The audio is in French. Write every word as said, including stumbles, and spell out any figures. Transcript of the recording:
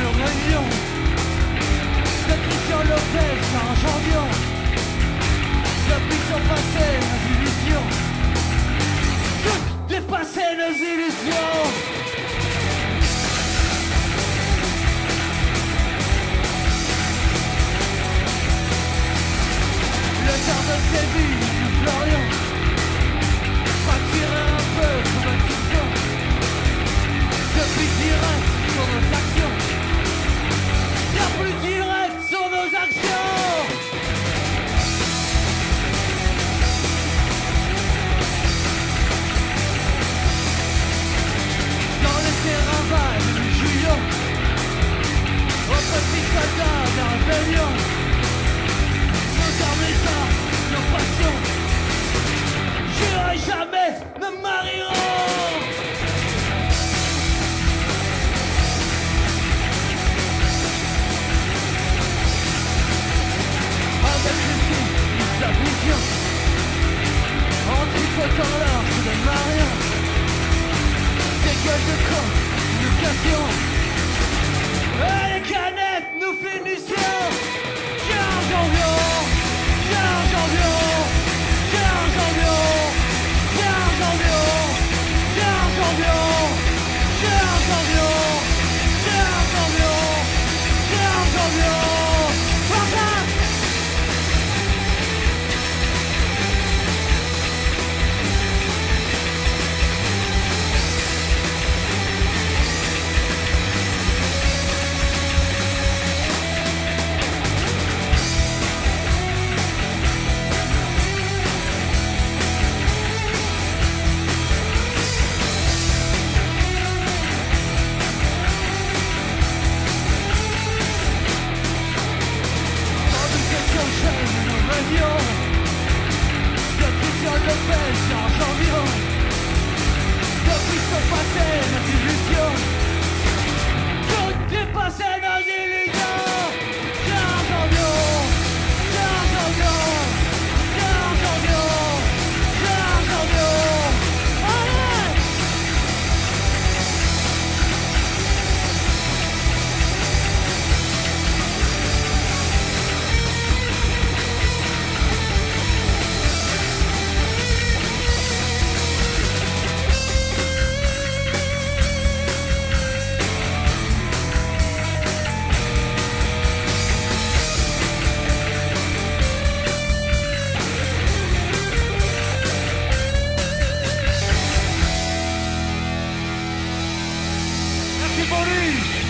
nos réunions. De Christian Lopez à un champion. Depuis son passé, nos illusions. Tout dépasser nos illusions. Le temps de Séville, nous pleurions. Fracturer un peu comme une fiction. Depuis direct sur nos actions. Bien plus direct sur nos actions. Dans les terrains vagues, nous jouions. Aux petits soldats de la rébellion. Nos armes d'État, nos passions. Jurez jamais ne marieront. Avec les filles, nous abusions. En tripotant l'or sous les marions. Des gueules de con, nous cassions. Et les canettes, nous finissions. quinze janvier, quinze janvier, quinze janvier, quinze janvier, quinze janvier, quinze janvier, quinze janvier, quinze janvier. Depuis sur le fait, en janvier. Depuis son passé, nos illusions. Tout dépasser nos illusions. quinze janvier, quinze janvier, quinze janvier, quinze janvier. Allez! Merci pour lui.